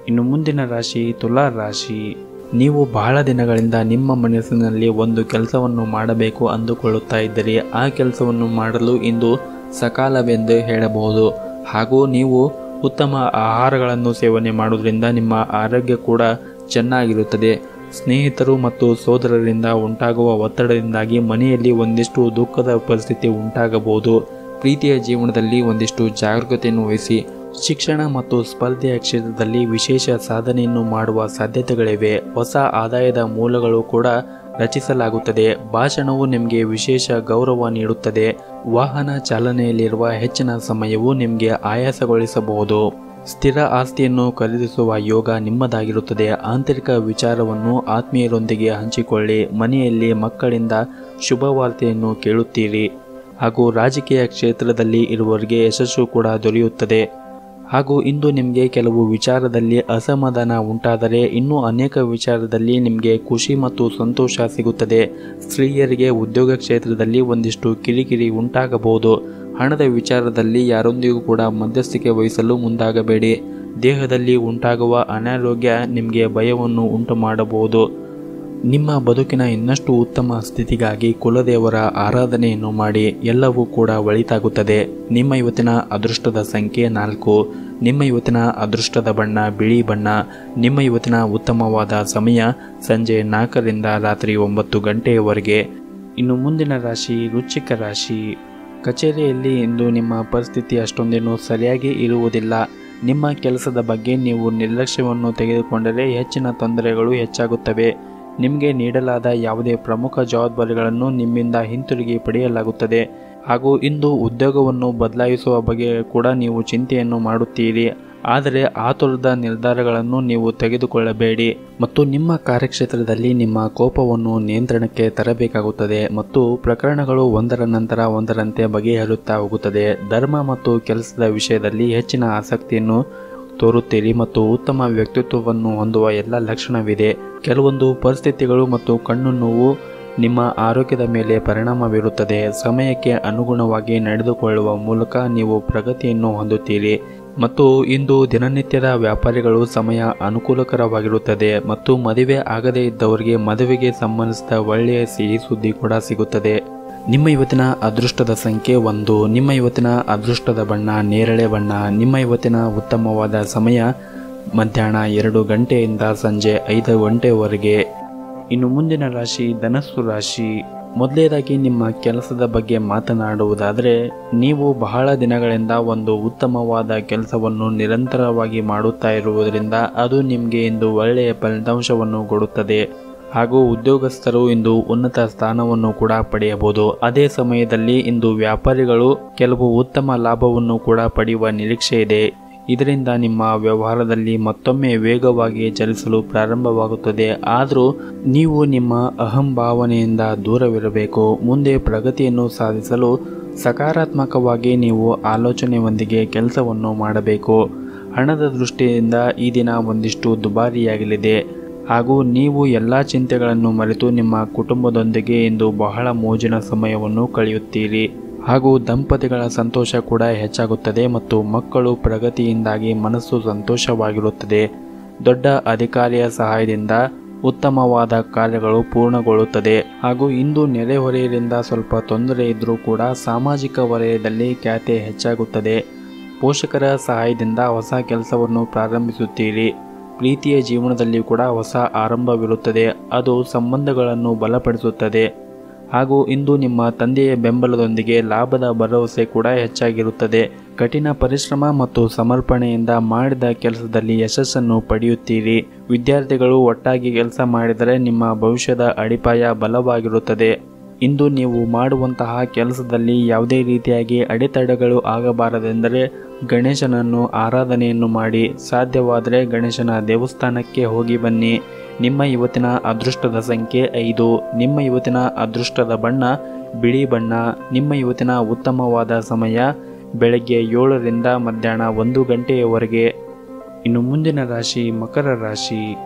ಇನ್ನು ಮುಂದಿನ ರಾಶಿ ತುಲಾ ರಾಶಿ. ನೀವು ಬಹಳ ದಿನಗಳಿಂದ ನಿಮ್ಮ ಮನಸ್ಸಿನಲ್ಲಿ ಒಂದು ಕೆಲಸವನ್ನು ಮಾಡಬೇಕು ಅಂದುಕೊಳ್ಳುತ್ತಾ ಇದ್ದರೆ ಆ ಕೆಲಸವನ್ನು ಮಾಡಲು ಇಂದು ಸಕಾಲವೆಂದು ಹೇಳಬಹುದು. ಹಾಗೂ ನೀವು ಉತ್ತಮ ಆಹಾರಗಳನ್ನು ಸೇವನೆ ಮಾಡುವುದರಿಂದ ನಿಮ್ಮ ಆರೋಗ್ಯ ಕೂಡ ಚೆನ್ನಾಗಿರುತ್ತದೆ. ಸ್ನೇಹಿತರು ಮತ್ತು ಸೋದರರಿಂದ ಉಂಟಾಗುವ ಒತ್ತಡದಿಂದಾಗಿ ಮನೆಯಲ್ಲಿ ಒಂದಿಷ್ಟು ದುಃಖದ ಪರಿಸ್ಥಿತಿ ಉಂಟಾಗಬಹುದು. ಪ್ರೀತಿಯ ಜೀವನದಲ್ಲಿ ಒಂದಿಷ್ಟು ಜಾಗರೂಕತೆಯನ್ನು ವಹಿಸಿ. ಶಿಕ್ಷಣ ಮತ್ತು ಸ್ಪರ್ಧೆಯ ಕ್ಷೇತ್ರದಲ್ಲಿ ವಿಶೇಷ ಸಾಧನೆಯನ್ನು ಮಾಡುವ ಸಾಧ್ಯತೆಗಳಿವೆ. ಹೊಸ ಆದಾಯದ ಮೂಲಗಳು ಕೂಡ ರಚಿಸಲಾಗುತ್ತದೆ. ಭಾಷಣವು ನಿಮಗೆ ವಿಶೇಷ ಗೌರವ ನೀಡುತ್ತದೆ. ವಾಹನ ಚಾಲನೆಯಲ್ಲಿರುವ ಹೆಚ್ಚಿನ ಸಮಯವು ನಿಮಗೆ ಆಯಾಸಗೊಳಿಸಬಹುದು. ಸ್ಥಿರ ಆಸ್ತಿಯನ್ನು ಖರೀದಿಸುವ ಯೋಗ ನಿಮ್ಮದಾಗಿರುತ್ತದೆ. ಆಂತರಿಕ ವಿಚಾರವನ್ನು ಆತ್ಮೀಯರೊಂದಿಗೆ ಹಂಚಿಕೊಳ್ಳಿ. ಮನೆಯಲ್ಲಿ ಮಕ್ಕಳಿಂದ ಶುಭವಾರ್ತೆಯನ್ನು ಕೇಳುತ್ತೀರಿ. ಹಾಗೂ ರಾಜಕೀಯ ಕ್ಷೇತ್ರದಲ್ಲಿ ಇರುವವರಿಗೆ ಯಶಸ್ಸು ಕೂಡ ದೊರೆಯುತ್ತದೆ. ಹಾಗೂ ಇಂದು ನಿಮಗೆ ಕೆಲವು ವಿಚಾರದಲ್ಲಿ ಅಸಮಾಧಾನ ಉಂಟಾದರೆ ಇನ್ನೂ ಅನೇಕ ವಿಚಾರದಲ್ಲಿ ನಿಮಗೆ ಖುಷಿ ಮತ್ತು ಸಂತೋಷ ಸಿಗುತ್ತದೆ. ಸ್ತ್ರೀಯರಿಗೆ ಉದ್ಯೋಗ ಕ್ಷೇತ್ರದಲ್ಲಿ ಒಂದಿಷ್ಟು ಕಿರಿಕಿರಿ ಉಂಟಾಗಬಹುದು. ಹಣದ ವಿಚಾರದಲ್ಲಿ ಯಾರೊಂದಿಗೂ ಕೂಡ ಮಧ್ಯಸ್ಥಿಕೆ ವಹಿಸಲು ಮುಂದಾಗಬೇಡಿ. ದೇಹದಲ್ಲಿ ಉಂಟಾಗುವ ಅನಾರೋಗ್ಯ ನಿಮಗೆ ಭಯವನ್ನು ಉಂಟು ಮಾಡಬಹುದು. ನಿಮ್ಮ ಬದುಕಿನ ಇನ್ನಷ್ಟು ಉತ್ತಮ ಸ್ಥಿತಿಗಾಗಿ ಕುಲದೇವರ ಆರಾಧನೆಯನ್ನು ಮಾಡಿ. ಎಲ್ಲವೂ ಕೂಡ ಒಳಿತಾಗುತ್ತದೆ. ನಿಮ್ಮ ಇವತ್ತಿನ ಅದೃಷ್ಟದ ಸಂಖ್ಯೆ 4. ನಿಮ್ಮ ಇವತ್ತಿನ ಅದೃಷ್ಟದ ಬಣ್ಣ ಬಿಳಿ ಬಣ್ಣ. ನಿಮ್ಮ ಇವತ್ತಿನ ಉತ್ತಮವಾದ ಸಮಯ ಸಂಜೆ 4ರಿಂದ ರಾತ್ರಿ 9 ಗಂಟೆಯವರೆಗೆ. ಇನ್ನು ಮುಂದಿನ ರಾಶಿ ವೃಶ್ಚಿಕ ರಾಶಿ. ಕಚೇರಿಯಲ್ಲಿ ಇಂದು ನಿಮ್ಮ ಪರಿಸ್ಥಿತಿ ಅಷ್ಟೊಂದೇನು ಸರಿಯಾಗಿ ಇರುವುದಿಲ್ಲ. ನಿಮ್ಮ ಕೆಲಸದ ಬಗ್ಗೆ ನೀವು ನಿರ್ಲಕ್ಷ್ಯವನ್ನು ತೆಗೆದುಕೊಂಡರೆ ಹೆಚ್ಚಿನ ತೊಂದರೆಗಳು ಹೆಚ್ಚಾಗುತ್ತವೆ. ನಿಮಗೆ ನೀಡಲಾದ ಯಾವುದೇ ಪ್ರಮುಖ ಜವಾಬ್ದಾರಿಗಳನ್ನು ನಿಮ್ಮಿಂದ ಹಿಂತಿರುಗಿ ಪಡೆಯಲಾಗುತ್ತದೆ. ಹಾಗೂ ಇಂದು ಉದ್ಯೋಗವನ್ನು ಬದಲಾಯಿಸುವ ಬಗ್ಗೆ ಕೂಡ ನೀವು ಚಿಂತೆಯನ್ನು ಮಾಡುತ್ತೀರಿ. ಆದರೆ ಆತುರದ ನಿರ್ಧಾರಗಳನ್ನು ನೀವು ತೆಗೆದುಕೊಳ್ಳಬೇಡಿ ಮತ್ತು ನಿಮ್ಮ ಕಾರ್ಯಕ್ಷೇತ್ರದಲ್ಲಿ ನಿಮ್ಮ ಕೋಪವನ್ನು ನಿಯಂತ್ರಣಕ್ಕೆ ತರಬೇಕಾಗುತ್ತದೆ ಮತ್ತು ಪ್ರಕರಣಗಳು ಒಂದರ ನಂತರ ಒಂದರಂತೆ ಬಗೆಹರುತ್ತಾ ಹೋಗುತ್ತದೆ. ಧರ್ಮ ಮತ್ತು ಕೆಲಸದ ವಿಷಯದಲ್ಲಿ ಹೆಚ್ಚಿನ ಆಸಕ್ತಿಯನ್ನು ತೋರುತ್ತೀರಿ ಮತ್ತು ಉತ್ತಮ ವ್ಯಕ್ತಿತ್ವವನ್ನು ಹೊಂದುವ ಎಲ್ಲ ಲಕ್ಷಣವಿದೆ. ಕೆಲವೊಂದು ಪರಿಸ್ಥಿತಿಗಳು ಮತ್ತು ಕಣ್ಣು ನೋವು ನಿಮ್ಮ ಆರೋಗ್ಯದ ಮೇಲೆ ಪರಿಣಾಮ ಬೀರುತ್ತದೆ. ಸಮಯಕ್ಕೆ ಅನುಗುಣವಾಗಿ ನಡೆದುಕೊಳ್ಳುವ ಮೂಲಕ ನೀವು ಪ್ರಗತಿಯನ್ನು ಹೊಂದುತ್ತೀರಿ ಮತ್ತು ಇಂದು ದಿನನಿತ್ಯದ ವ್ಯಾಪಾರಿಗಳು ಸಮಯ ಅನುಕೂಲಕರವಾಗಿರುತ್ತದೆ ಮತ್ತು ಮದುವೆ ಆಗದೇ ಇದ್ದವರಿಗೆ ಮದುವೆಗೆ ಸಂಬಂಧಿಸಿದ ಒಳ್ಳೆಯ ಸಿಹಿ ಸುದ್ದಿ ಕೂಡ ಸಿಗುತ್ತದೆ. ನಿಮ್ಮ ಇವತ್ತಿನ ಅದೃಷ್ಟದ ಸಂಖ್ಯೆ 1. ನಿಮ್ಮ ಇವತ್ತಿನ ಅದೃಷ್ಟದ ಬಣ್ಣ ನೇರಳೆ ಬಣ್ಣ. ನಿಮ್ಮ ಇವತ್ತಿನ ಉತ್ತಮವಾದ ಸಮಯ ಮಧ್ಯಾಹ್ನ 2 ಗಂಟೆಯಿಂದ ಸಂಜೆ 5 ಗಂಟೆವರೆಗೆ. ಇನ್ನು ಮುಂದಿನ ರಾಶಿ ಧನಸ್ಸು ರಾಶಿ. ಮೊದಲನೇದಾಗಿ ನಿಮ್ಮ ಕೆಲಸದ ಬಗ್ಗೆ ಮಾತನಾಡುವುದಾದರೆ ನೀವು ಬಹಳ ದಿನಗಳಿಂದ ಒಂದು ಉತ್ತಮವಾದ ಕೆಲಸವನ್ನು ನಿರಂತರವಾಗಿ ಮಾಡುತ್ತಾ ಇರುವುದರಿಂದ ಅದು ನಿಮಗೆ ಇಂದು ಒಳ್ಳೆಯ ಫಲಿತಾಂಶವನ್ನು ಕೊಡುತ್ತದೆ. ಹಾಗೂ ಉದ್ಯೋಗಸ್ಥರು ಇಂದು ಉನ್ನತ ಸ್ಥಾನವನ್ನು ಕೂಡ ಪಡೆಯಬಹುದು. ಅದೇ ಸಮಯದಲ್ಲಿ ಇಂದು ವ್ಯಾಪಾರಿಗಳು ಕೆಲವು ಉತ್ತಮ ಲಾಭವನ್ನು ಕೂಡ ಪಡೆಯುವ ನಿರೀಕ್ಷೆ ಇದೆ. ಇದರಿಂದ ನಿಮ್ಮ ವ್ಯವಹಾರದಲ್ಲಿ ಮತ್ತೊಮ್ಮೆ ವೇಗವಾಗಿ ಚಲಿಸಲು ಪ್ರಾರಂಭವಾಗುತ್ತದೆ. ಆದರೂ ನೀವು ನಿಮ್ಮ ಅಹಂಭಾವನೆಯಿಂದ ದೂರವಿರಬೇಕು. ಮುಂದೆ ಪ್ರಗತಿಯನ್ನು ಸಾಧಿಸಲು ಸಕಾರಾತ್ಮಕವಾಗಿ ನೀವು ಆಲೋಚನೆಯೊಂದಿಗೆ ಕೆಲಸವನ್ನು ಮಾಡಬೇಕು. ಹಣದ ದೃಷ್ಟಿಯಿಂದ ಈ ದಿನ ಒಂದಿಷ್ಟು ದುಬಾರಿಯಾಗಲಿದೆ. ಹಾಗೂ ನೀವು ಎಲ್ಲ ಚಿಂತೆಗಳನ್ನು ಮರೆತು ನಿಮ್ಮ ಕುಟುಂಬದೊಂದಿಗೆ ಇಂದು ಬಹಳ ಮೋಜಿನ ಸಮಯವನ್ನು ಕಳೆಯುತ್ತೀರಿ. ಹಾಗೂ ದಂಪತಿಗಳ ಸಂತೋಷ ಕೂಡ ಹೆಚ್ಚಾಗುತ್ತದೆ ಮತ್ತು ಮಕ್ಕಳು ಪ್ರಗತಿಯಿಂದಾಗಿ ಮನಸ್ಸು ಸಂತೋಷವಾಗಿರುತ್ತದೆ. ದೊಡ್ಡ ಅಧಿಕಾರಿಯ ಸಹಾಯದಿಂದ ಉತ್ತಮವಾದ ಕಾರ್ಯಗಳು ಪೂರ್ಣಗೊಳ್ಳುತ್ತದೆ. ಹಾಗೂ ಇಂದು ನೆರೆಹೊರೆಯರಿಂದ ಸ್ವಲ್ಪ ತೊಂದರೆ ಇದ್ದರೂ ಕೂಡ ಸಾಮಾಜಿಕ ವಲಯದಲ್ಲಿ ಖ್ಯಾತಿ ಹೆಚ್ಚಾಗುತ್ತದೆ. ಪೋಷಕರ ಸಹಾಯದಿಂದ ಹೊಸ ಕೆಲಸವನ್ನು ಪ್ರಾರಂಭಿಸುತ್ತೀರಿ. ಪ್ರೀತಿಯ ಜೀವನದಲ್ಲಿ ಕೂಡ ಹೊಸ ಆರಂಭವಿರುತ್ತದೆ. ಅದು ಸಂಬಂಧಗಳನ್ನು ಬಲಪಡಿಸುತ್ತದೆ. ಹಾಗೂ ಇಂದು ನಿಮ್ಮ ತಂದೆಯ ಬೆಂಬಲದೊಂದಿಗೆ ಲಾಭದ ಭರವಸೆ ಕೂಡ ಹೆಚ್ಚಾಗಿರುತ್ತದೆ. ಕಠಿಣ ಪರಿಶ್ರಮ ಮತ್ತು ಸಮರ್ಪಣೆಯಿಂದ ಮಾಡಿದ ಕೆಲಸದಲ್ಲಿ ಯಶಸ್ಸನ್ನು ಪಡೆಯುತ್ತೀರಿ. ವಿದ್ಯಾರ್ಥಿಗಳು ಒಟ್ಟಾಗಿ ಕೆಲಸ ಮಾಡಿದರೆ ನಿಮ್ಮ ಭವಿಷ್ಯದ ಅಡಿಪಾಯ ಬಲವಾಗಿರುತ್ತದೆ. ಇಂದು ನೀವು ಮಾಡುವಂತಹ ಕೆಲಸದಲ್ಲಿ ಯಾವುದೇ ರೀತಿಯಾಗಿ ಅಡೆತಡೆಗಳು ಆಗಬಾರದೆಂದರೆ ಗಣೇಶನನ್ನು ಆರಾಧನೆಯನ್ನು ಮಾಡಿ. ಸಾಧ್ಯವಾದರೆ ಗಣೇಶನ ದೇವಸ್ಥಾನಕ್ಕೆ ಹೋಗಿ ಬನ್ನಿ. ನಿಮ್ಮ ಇವತ್ತಿನ ಅದೃಷ್ಟದ ಸಂಖ್ಯೆ 5. ನಿಮ್ಮ ಇವತ್ತಿನ ಅದೃಷ್ಟದ ಬಣ್ಣ ಬಿಳಿ ಬಣ್ಣ. ನಿಮ್ಮ ಇವತ್ತಿನ ಉತ್ತಮವಾದ ಸಮಯ ಬೆಳಗ್ಗೆ 7ರಿಂದ ಮಧ್ಯಾಹ್ನ 1 ಗಂಟೆಯವರೆಗೆ. ಇನ್ನು ಮುಂದಿನ ರಾಶಿ ಮಕರ ರಾಶಿ.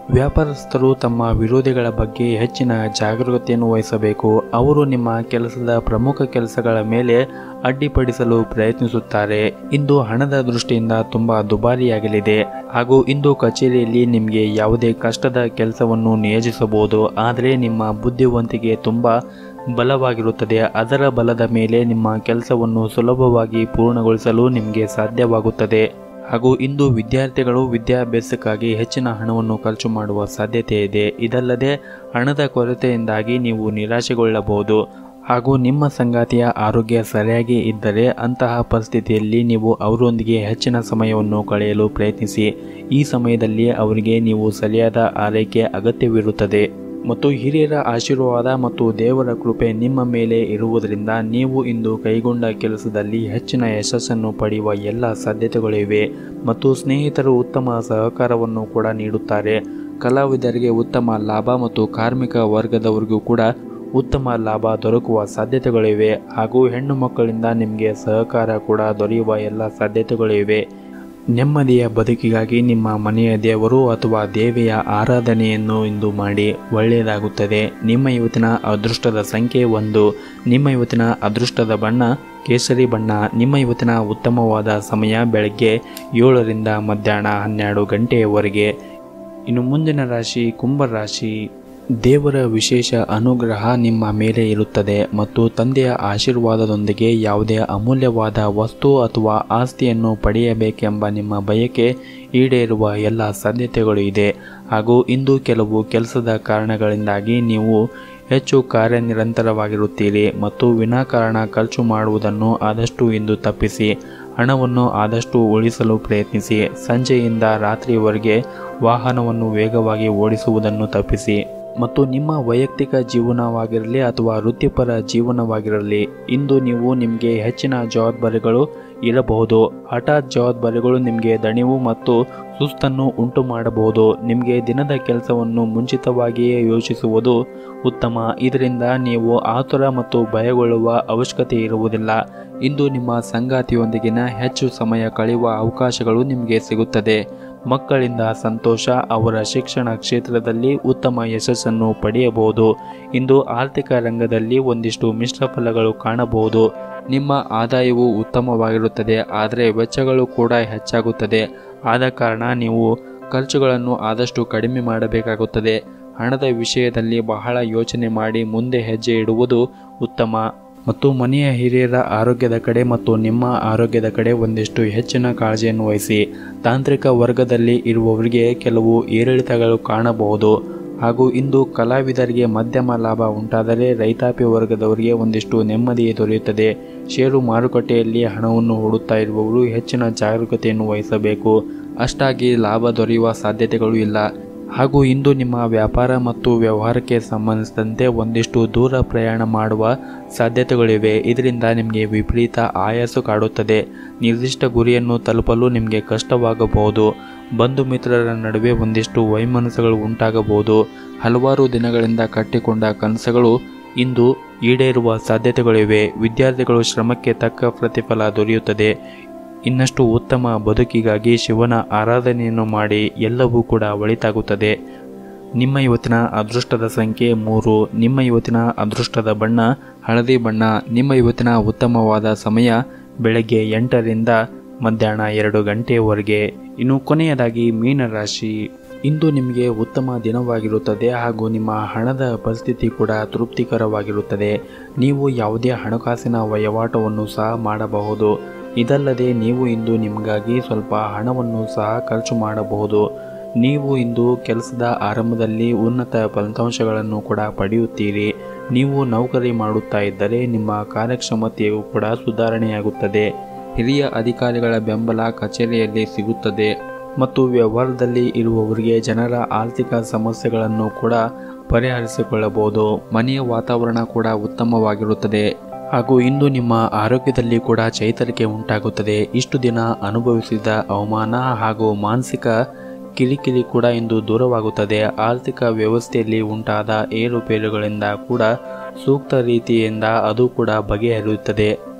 ವ್ಯಾಪಾರಸ್ಥರು ತಮ್ಮ ವಿರೋಧಿಗಳ ಬಗ್ಗೆ ಹೆಚ್ಚಿನ ಜಾಗರೂಕತೆಯನ್ನು ವಹಿಸಬೇಕು. ಅವರು ನಿಮ್ಮ ಕೆಲಸದ ಪ್ರಮುಖ ಕೆಲಸಗಳ ಮೇಲೆ ಅಡ್ಡಿಪಡಿಸಲು ಪ್ರಯತ್ನಿಸುತ್ತಾರೆ. ಇಂದು ಹಣದ ದೃಷ್ಟಿಯಿಂದ ತುಂಬಾ ದುಬಾರಿಯಾಗಲಿದೆ ಹಾಗೂ ಇಂದು ಕಚೇರಿಯಲ್ಲಿ ನಿಮಗೆ ಯಾವುದೇ ಕಷ್ಟದ ಕೆಲಸವನ್ನು ನಿಯೋಜಿಸಬಹುದು. ಆದರೆ ನಿಮ್ಮ ಬುದ್ಧಿವಂತಿಕೆ ತುಂಬಾ ಬಲವಾಗಿರುತ್ತದೆ. ಅದರ ಬಲದ ಮೇಲೆ ನಿಮ್ಮ ಕೆಲಸವನ್ನು ಸುಲಭವಾಗಿ ಪೂರ್ಣಗೊಳಿಸಲು ನಿಮಗೆ ಸಾಧ್ಯವಾಗುತ್ತದೆ. ಹಾಗೂ ಇಂದು ವಿದ್ಯಾರ್ಥಿಗಳು ವಿದ್ಯಾಭ್ಯಾಸಕ್ಕಾಗಿ ಹೆಚ್ಚಿನ ಹಣವನ್ನು ಖರ್ಚು ಮಾಡುವ ಸಾಧ್ಯತೆ ಇದೆ. ಇದಲ್ಲದೆ ಹಣದ ಕೊರತೆಯಿಂದಾಗಿ ನೀವು ನಿರಾಶೆಗೊಳ್ಳಬಹುದು. ಹಾಗೂ ನಿಮ್ಮ ಸಂಗಾತಿಯ ಆರೋಗ್ಯ ಸರಿಯಾಗಿ ಇದ್ದರೆ ಅಂತಹ ಪರಿಸ್ಥಿತಿಯಲ್ಲಿ ನೀವು ಅವರೊಂದಿಗೆ ಹೆಚ್ಚಿನ ಸಮಯವನ್ನು ಕಳೆಯಲು ಪ್ರಯತ್ನಿಸಿ. ಈ ಸಮಯದಲ್ಲಿ ಅವರಿಗೆ ನೀವು ಸರಿಯಾದ ಆರೈಕೆ ಅಗತ್ಯವಿರುತ್ತದೆ ಮತ್ತು ಹಿರಿಯರ ಆಶೀರ್ವಾದ ಮತ್ತು ದೇವರ ಕೃಪೆ ನಿಮ್ಮ ಮೇಲೆ ಇರುವುದರಿಂದ ನೀವು ಇಂದು ಕೈಗೊಂಡ ಕೆಲಸದಲ್ಲಿ ಹೆಚ್ಚಿನ ಯಶಸ್ಸನ್ನು ಪಡೆಯುವ ಎಲ್ಲ ಸಾಧ್ಯತೆಗಳಿವೆ. ಮತ್ತು ಸ್ನೇಹಿತರು ಉತ್ತಮ ಸಹಕಾರವನ್ನು ಕೂಡ ನೀಡುತ್ತಾರೆ. ಕಲಾವಿದರಿಗೆ ಉತ್ತಮ ಲಾಭ ಮತ್ತು ಕಾರ್ಮಿಕ ವರ್ಗದವರಿಗೂ ಕೂಡ ಉತ್ತಮ ಲಾಭ ದೊರಕುವ ಸಾಧ್ಯತೆಗಳಿವೆ. ಹಾಗೂ ಹೆಣ್ಣು ಮಕ್ಕಳಿಂದ ನಿಮಗೆ ಸಹಕಾರ ಕೂಡ ದೊರೆಯುವ ಎಲ್ಲ ಸಾಧ್ಯತೆಗಳಿವೆ. ನೆಮ್ಮದಿಯ ಬದುಕಿಗಾಗಿ ನಿಮ್ಮ ಮನೆಯ ದೇವರು ಅಥವಾ ದೇವಿಯ ಆರಾಧನೆಯನ್ನು ಇಂದು ಮಾಡಿ, ಒಳ್ಳೆಯದಾಗುತ್ತದೆ. ನಿಮ್ಮ ಇವತ್ತಿನ ಅದೃಷ್ಟದ ಸಂಖ್ಯೆ 1. ನಿಮ್ಮ ಇವತ್ತಿನ ಅದೃಷ್ಟದ ಬಣ್ಣ ಕೇಸರಿ ಬಣ್ಣ. ನಿಮ್ಮ ಇವತ್ತಿನ ಉತ್ತಮವಾದ ಸಮಯ ಬೆಳಗ್ಗೆ 7 ರಿಂದ ಮಧ್ಯಾಹ್ನ 12 ಗಂಟೆಯವರೆಗೆ. ಇನ್ನು ಮುಂದಿನ ರಾಶಿ ಕುಂಭ ರಾಶಿ. ದೇವರ ವಿಶೇಷ ಅನುಗ್ರಹ ನಿಮ್ಮ ಮೇಲೆ ಇರುತ್ತದೆ ಮತ್ತು ತಂದೆಯ ಆಶೀರ್ವಾದದೊಂದಿಗೆ ಯಾವುದೇ ಅಮೂಲ್ಯವಾದ ವಸ್ತು ಅಥವಾ ಆಸ್ತಿಯನ್ನು ಪಡೆಯಬೇಕೆಂಬ ನಿಮ್ಮ ಬಯಕೆ ಈಡೇರುವ ಎಲ್ಲ ಸಾಧ್ಯತೆಗಳು ಇದೆ. ಹಾಗೂ ಇಂದು ಕೆಲವು ಕೆಲಸದ ಕಾರಣಗಳಿಂದಾಗಿ ನೀವು ಹೆಚ್ಚು ಕಾರ್ಯನಿರಂತರವಾಗಿರುತ್ತೀರಿ ಮತ್ತು ವಿನಾಕಾರಣ ಖರ್ಚು ಮಾಡುವುದನ್ನು ಆದಷ್ಟು ಇಂದು ತಪ್ಪಿಸಿ ಹಣವನ್ನು ಆದಷ್ಟು ಉಳಿಸಲು ಪ್ರಯತ್ನಿಸಿ. ಸಂಜೆಯಿಂದ ರಾತ್ರಿಯವರೆಗೆ ವಾಹನವನ್ನು ವೇಗವಾಗಿ ಓಡಿಸುವುದನ್ನು ತಪ್ಪಿಸಿ. ಮತ್ತು ನಿಮ್ಮ ವೈಯಕ್ತಿಕ ಜೀವನವಾಗಿರಲಿ ಅಥವಾ ವೃತ್ತಿಪರ ಜೀವನವಾಗಿರಲಿ, ಇಂದು ನೀವು ನಿಮಗೆ ಹೆಚ್ಚಿನ ಜವಾಬ್ದಾರಿಗಳು ಇರಬಹುದು. ಹಠಾತ್ ಜವಾಬ್ದಾರಿಗಳು ನಿಮಗೆ ದಣಿವು ಮತ್ತು ಸುಸ್ತನ್ನು ಉಂಟು ಮಾಡಬಹುದು. ನಿಮಗೆ ದಿನದ ಕೆಲಸವನ್ನು ಮುಂಚಿತವಾಗಿಯೇ ಯೋಚಿಸುವುದು ಉತ್ತಮ. ಇದರಿಂದ ನೀವು ಆತುರ ಮತ್ತು ಭಯಗೊಳ್ಳುವ ಅವಶ್ಯಕತೆ ಇರುವುದಿಲ್ಲ. ಇಂದು ನಿಮ್ಮ ಸಂಗಾತಿಯೊಂದಿಗಿನ ಹೆಚ್ಚು ಸಮಯ ಕಳೆಯುವ ಅವಕಾಶಗಳು ನಿಮಗೆ ಸಿಗುತ್ತದೆ. ಮಕ್ಕಳಿಂದ ಸಂತೋಷ. ಅವರ ಶಿಕ್ಷಣ ಕ್ಷೇತ್ರದಲ್ಲಿ ಉತ್ತಮ ಯಶಸ್ಸನ್ನು ಪಡೆಯಬಹುದು. ಇಂದು ಆರ್ಥಿಕ ರಂಗದಲ್ಲಿ ಒಂದಿಷ್ಟು ಮಿಶ್ರ ಫಲಗಳು ಕಾಣಬಹುದು. ನಿಮ್ಮ ಆದಾಯವು ಉತ್ತಮವಾಗಿರುತ್ತದೆ, ಆದರೆ ವೆಚ್ಚಗಳು ಕೂಡ ಹೆಚ್ಚಾಗುತ್ತದೆ. ಆದ ಕಾರಣ ನೀವು ಖರ್ಚುಗಳನ್ನು ಆದಷ್ಟು ಕಡಿಮೆ ಮಾಡಬೇಕಾಗುತ್ತದೆ. ಹಣದ ವಿಷಯದಲ್ಲಿ ಬಹಳ ಯೋಚನೆ ಮಾಡಿ ಮುಂದೆ ಹೆಜ್ಜೆ ಇಡುವುದು ಉತ್ತಮ. ಮತ್ತು ಮನೆಯ ಹಿರಿಯರ ಆರೋಗ್ಯದ ಕಡೆ ಮತ್ತು ನಿಮ್ಮ ಆರೋಗ್ಯದ ಕಡೆ ಒಂದಿಷ್ಟು ಹೆಚ್ಚಿನ ಕಾಳಜಿಯನ್ನು ವಹಿಸಿ. ತಾಂತ್ರಿಕ ವರ್ಗದಲ್ಲಿ ಇರುವವರಿಗೆ ಕೆಲವು ಏರಿಳಿತಗಳು ಕಾಣಬಹುದು. ಹಾಗೂ ಇಂದು ಕಲಾವಿದರಿಗೆ ಮಧ್ಯಮ ಲಾಭ ಉಂಟಾದರೆ ರೈತಾಪಿ ವರ್ಗದವರಿಗೆ ಒಂದಿಷ್ಟು ನೆಮ್ಮದಿ ದೊರೆಯುತ್ತದೆ. ಷೇರು ಮಾರುಕಟ್ಟೆಯಲ್ಲಿ ಹಣವನ್ನು ಹೂಡುತ್ತಾ ಇರುವವರು ಹೆಚ್ಚಿನ ಜಾಗರೂಕತೆಯನ್ನು ವಹಿಸಬೇಕು. ಅಷ್ಟಾಗಿ ಲಾಭ ದೊರೆಯುವ ಸಾಧ್ಯತೆಗಳು ಇಲ್ಲ. ಹಾಗೂ ಇಂದು ನಿಮ್ಮ ವ್ಯಾಪಾರ ಮತ್ತು ವ್ಯವಹಾರಕ್ಕೆ ಸಂಬಂಧಿಸಿದಂತೆ ಒಂದಿಷ್ಟು ದೂರ ಪ್ರಯಾಣ ಮಾಡುವ ಸಾಧ್ಯತೆಗಳಿವೆ. ಇದರಿಂದ ನಿಮಗೆ ವಿಪರೀತ ಆಯಾಸ ಕಾಡುತ್ತದೆ. ನಿರ್ದಿಷ್ಟ ಗುರಿಯನ್ನು ತಲುಪಲು ನಿಮಗೆ ಕಷ್ಟವಾಗಬಹುದು. ಬಂಧು ಮಿತ್ರರ ನಡುವೆ ಒಂದಿಷ್ಟು ವೈಮನಸ್ಸುಗಳು ಉಂಟಾಗಬಹುದು. ಹಲವಾರು ದಿನಗಳಿಂದ ಕಟ್ಟಿಕೊಂಡ ಕನಸುಗಳು ಇಂದು ಈಡೇರುವ ಸಾಧ್ಯತೆಗಳಿವೆ. ವಿದ್ಯಾರ್ಥಿಗಳು ಶ್ರಮಕ್ಕೆ ತಕ್ಕ ಪ್ರತಿಫಲ ದೊರೆಯುತ್ತದೆ. ಇನ್ನಷ್ಟು ಉತ್ತಮ ಬದುಕಿಗಾಗಿ ಶಿವನ ಆರಾಧನೆಯನ್ನು ಮಾಡಿ, ಎಲ್ಲವೂ ಕೂಡ ಒಳಿತಾಗುತ್ತದೆ. ನಿಮ್ಮ ಇವತ್ತಿನ ಅದೃಷ್ಟದ ಸಂಖ್ಯೆ 3. ನಿಮ್ಮ ಇವತ್ತಿನ ಅದೃಷ್ಟದ ಬಣ್ಣ ಹಳದಿ ಬಣ್ಣ. ನಿಮ್ಮ ಇವತ್ತಿನ ಉತ್ತಮವಾದ ಸಮಯ ಬೆಳಗ್ಗೆ 8 ರಿಂದ ಮಧ್ಯಾಹ್ನ 2 ಗಂಟೆಯವರೆಗೆ. ಇನ್ನು ಕೊನೆಯದಾಗಿ ಮೀನರಾಶಿ. ಇಂದು ನಿಮಗೆ ಉತ್ತಮ ದಿನವಾಗಿರುತ್ತದೆ ಹಾಗೂ ನಿಮ್ಮ ಹಣದ ಪರಿಸ್ಥಿತಿ ಕೂಡ ತೃಪ್ತಿಕರವಾಗಿರುತ್ತದೆ. ನೀವು ಯಾವುದೇ ಹಣಕಾಸಿನ ವಹಿವಾಟವನ್ನು ಸಹ ಮಾಡಬಹುದು. ಇದಲ್ಲದೆ ನೀವು ಇಂದು ನಿಮಗಾಗಿ ಸ್ವಲ್ಪ ಹಣವನ್ನು ಸಹ ಖರ್ಚು ಮಾಡಬಹುದು. ನೀವು ಇಂದು ಕೆಲಸದ ಆರಂಭದಲ್ಲಿ ಉನ್ನತ ಫಲಿತಾಂಶಗಳನ್ನು ಕೂಡ ಪಡೆಯುತ್ತೀರಿ. ನೀವು ನೌಕರಿ ಮಾಡುತ್ತಾ ಇದ್ದರೆ ನಿಮ್ಮ ಕಾರ್ಯಕ್ಷಮತೆಯು ಕೂಡ ಸುಧಾರಣೆಯಾಗುತ್ತದೆ. ಹಿರಿಯ ಅಧಿಕಾರಿಗಳ ಬೆಂಬಲ ಕಚೇರಿಯಲ್ಲಿ ಸಿಗುತ್ತದೆ. ಮತ್ತು ವ್ಯವಹಾರದಲ್ಲಿ ಇರುವವರಿಗೆ ಜನರ ಆರ್ಥಿಕ ಸಮಸ್ಯೆಗಳನ್ನು ಕೂಡ ಪರಿಹರಿಸಿಕೊಳ್ಳಬಹುದು. ಮನೆಯ ವಾತಾವರಣ ಕೂಡ ಉತ್ತಮವಾಗಿರುತ್ತದೆ. ಹಾಗೂ ಇಂದು ನಿಮ್ಮ ಆರೋಗ್ಯದಲ್ಲಿ ಕೂಡ ಚೈತನ್ಯ ಉಂಟಾಗುತ್ತದೆ. ಇಷ್ಟು ದಿನ ಅನುಭವಿಸಿದ ಅವಮಾನ ಹಾಗೂ ಮಾನಸಿಕ ಕಿರಿಕಿರಿ ಕೂಡ ಇಂದು ದೂರವಾಗುತ್ತದೆ. ಆರ್ಥಿಕ ವ್ಯವಸ್ಥೆಯಲ್ಲಿ ಉಂಟಾದ ಏರುಪೇರುಗಳಿಂದ ಕೂಡ ಸೂಕ್ತ ರೀತಿಯಿಂದ ಅದು ಕೂಡ ಬಗೆಹರಿಯುತ್ತದೆ.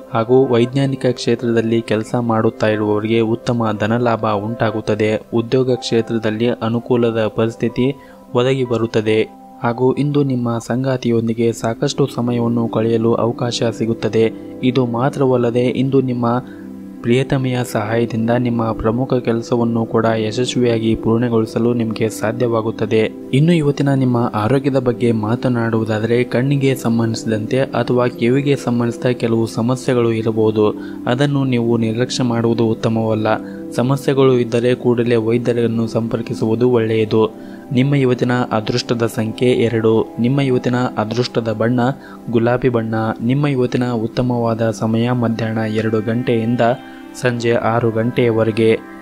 ಹಾಗೂ ವೈಜ್ಞಾನಿಕ ಕ್ಷೇತ್ರದಲ್ಲಿ ಕೆಲಸ ಮಾಡುತ್ತಾ ಇರುವವರಿಗೆ ಉತ್ತಮ ಧನಲಾಭ ಉಂಟಾಗುತ್ತದೆ. ಉದ್ಯೋಗ ಕ್ಷೇತ್ರದಲ್ಲಿ ಅನುಕೂಲದ ಪರಿಸ್ಥಿತಿ ಒದಗಿ ಬರುತ್ತದೆ ಹಾಗೂ ಇಂದು ನಿಮ್ಮ ಸಂಗಾತಿಯೊಂದಿಗೆ ಸಾಕಷ್ಟು ಸಮಯವನ್ನು ಕಳೆಯಲು ಅವಕಾಶ ಸಿಗುತ್ತದೆ. ಇದು ಮಾತ್ರವಲ್ಲದೆ ಇಂದು ನಿಮ್ಮ ಪ್ರಿಯತಮೆಯ ಸಹಾಯದಿಂದ ನಿಮ್ಮ ಪ್ರಮುಖ ಕೆಲಸವನ್ನು ಕೂಡ ಯಶಸ್ವಿಯಾಗಿ ಪೂರ್ಣಗೊಳಿಸಲು ನಿಮಗೆ ಸಾಧ್ಯವಾಗುತ್ತದೆ. ಇನ್ನು ಇವತ್ತಿನ ನಿಮ್ಮ ಆರೋಗ್ಯದ ಬಗ್ಗೆ ಮಾತನಾಡುವುದಾದರೆ ಕಣ್ಣಿಗೆ ಸಂಬಂಧಿಸಿದಂತೆ ಅಥವಾ ಕಿವಿಗೆ ಸಂಬಂಧಿಸಿದ ಕೆಲವು ಸಮಸ್ಯೆಗಳು ಇರಬಹುದು. ಅದನ್ನು ನೀವು ನಿರ್ಲಕ್ಷ್ಯ ಮಾಡುವುದು ಉತ್ತಮವಲ್ಲ. ಸಮಸ್ಯೆಗಳು ಇದ್ದರೆ ಕೂಡಲೇ ವೈದ್ಯರನ್ನು ಸಂಪರ್ಕಿಸುವುದು ಒಳ್ಳೆಯದು. ನಿಮ್ಮ ಇವತ್ತಿನ ಅದೃಷ್ಟದ ಸಂಖ್ಯೆ 2. ನಿಮ್ಮ ಇವತ್ತಿನ ಅದೃಷ್ಟದ ಬಣ್ಣ ಗುಲಾಬಿ ಬಣ್ಣ. ನಿಮ್ಮ ಇವತ್ತಿನ ಉತ್ತಮವಾದ ಸಮಯ ಮಧ್ಯಾಹ್ನ 2 ಗಂಟೆಯಿಂದ ಸಂಜೆ 6 ಗಂಟೆಯವರೆಗೆ.